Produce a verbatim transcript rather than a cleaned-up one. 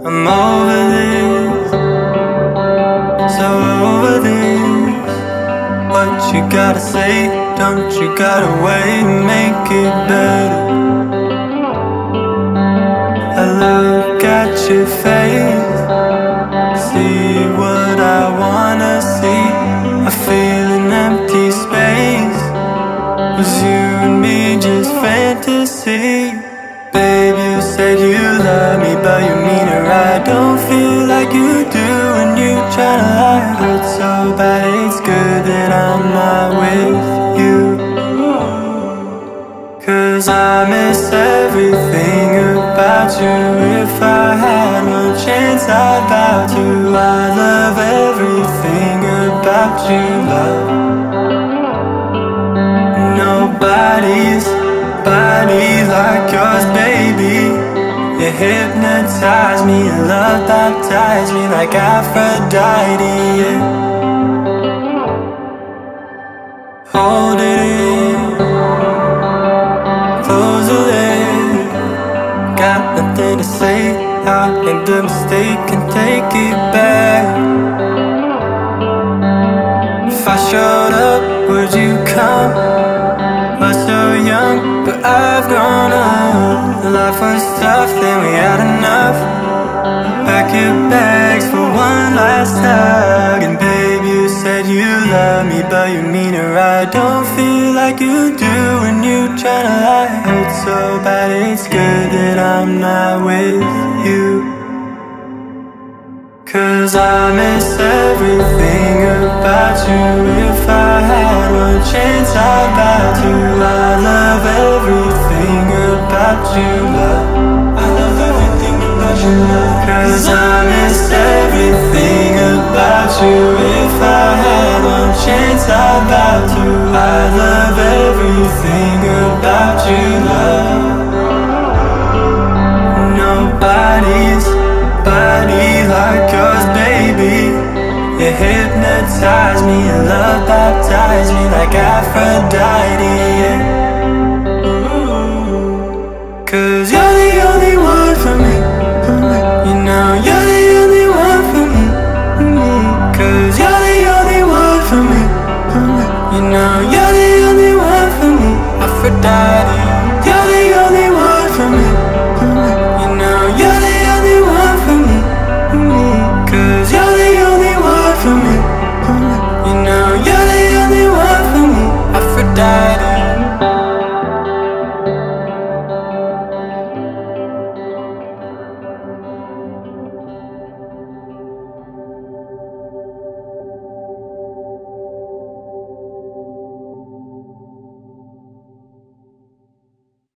I'm over this, so over this. What you gotta say, don't you gotta wait, make it better. I look at your face, see what I wanna see. I feel an empty space. Was you and me just fantasy? Babe, you said you love me, but you mean it right. Don't feel like you do when you tryna lie. Hurt so bad, it's good that I'm not with you. Cause I miss everything about you. If I had one chance, I'd vow to. I love everything about you, love. Nobody's body like yours, baby. You hypnotize me, your love baptize me like Aphrodite, yeah. Hold it in, close the lid. Got nothing to say, I made the mistake and take it back. If I showed up, would you come? Was so young, but I've grown up. Life was tough, then we had enough. Pack your bags for one last hug. And babe, you said you love me, but you mean it right. Don't feel like you do when you tryna lie. Hurt so bad, it's good that I'm not with you. Cause I miss everything about you. If I had one chance, I'd vow to. I love everything about you, love. I love everything about you, love. Cause I miss everything about you. If I had one chance, I'd vow to. I love everything about you, love. Nobody's body like yours, baby. You hypnotize me, your love baptize me like Aphrodite, yeah. Cause you're the